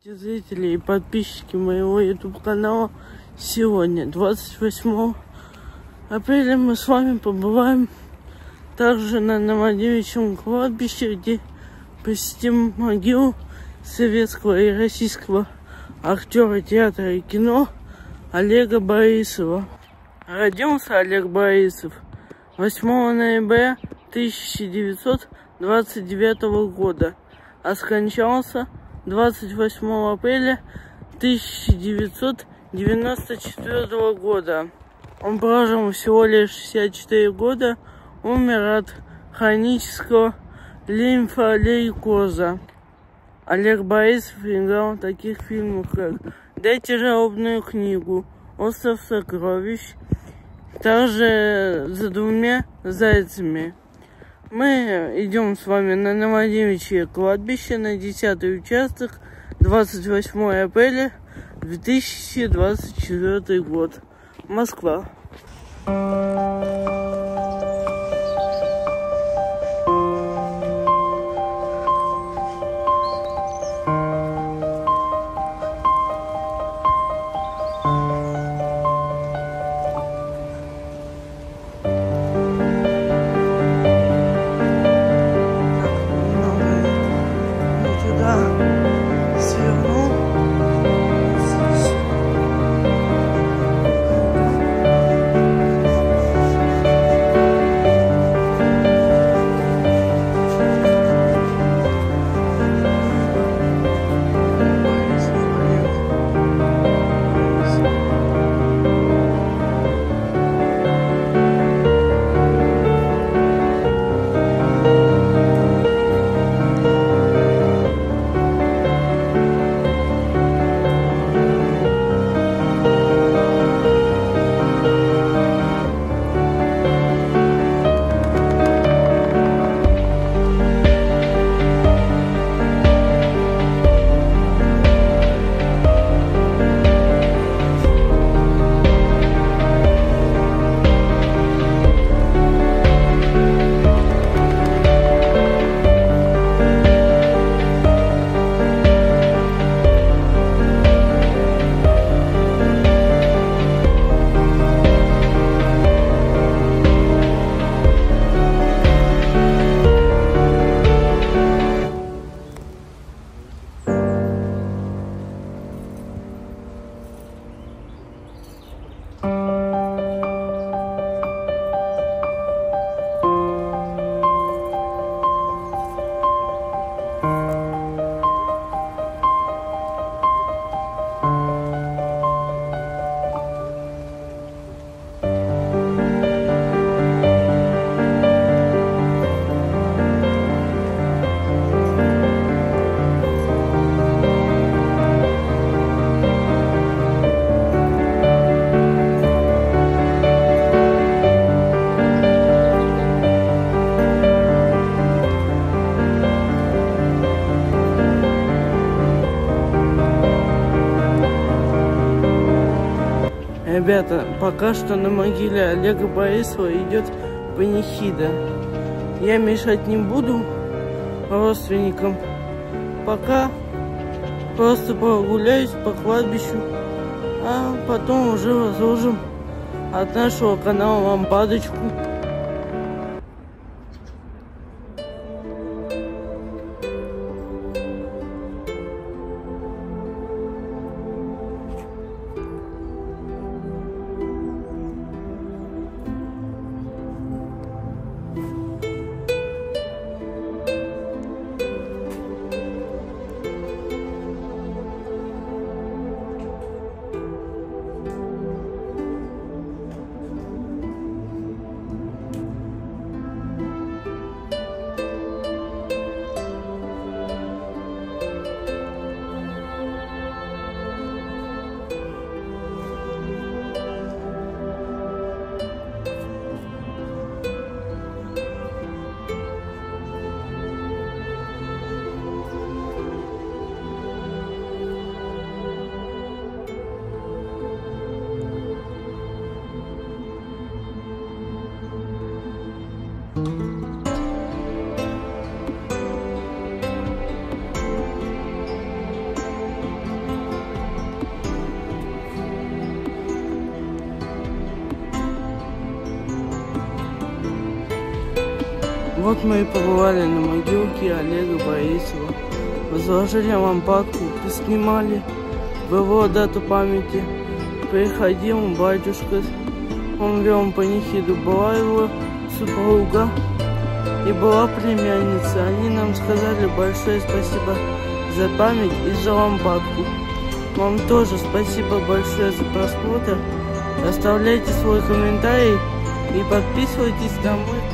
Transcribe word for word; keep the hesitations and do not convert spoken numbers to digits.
Зрители и подписчики моего YouTube канала, сегодня, двадцать восьмого апреля, мы с вами побываем также на Новодевичьем кладбище, где посетим могилу советского и российского актера театра и кино Олега Борисова. Родился Олег Борисов восьмого ноября тысяча девятьсот двадцать девятого года, а скончался двадцать восьмого апреля тысяча девятьсот девяносто четвёртого года. Он прожил всего лишь шестьдесят четыре года, умер от хронического лимфолейкоза. Олег Борисов играл в таких фильмах, как «Дайте жалобную книгу», «Остров сокровищ», также «За двумя зайцами». Мы идем с вами на Новодевичье кладбище, на десятый участок, двадцать восьмого апреля две тысячи двадцать четвёртый год, Москва. Ребята, пока что на могиле Олега Борисова идет панихида. Я мешать не буду родственникам. Пока просто прогуляюсь по кладбищу, а потом уже возложим от нашего канала лампадочку. Вот мы и побывали на могилке Олега Борисова. Возложили лампадку, поснимали в его дату памяти. Приходил батюшка, он вел панихиду, была его супруга и была племянница. Они нам сказали большое спасибо за память и за лампадку. Вам тоже спасибо большое за просмотр. Оставляйте свой комментарий и подписывайтесь на мой канал.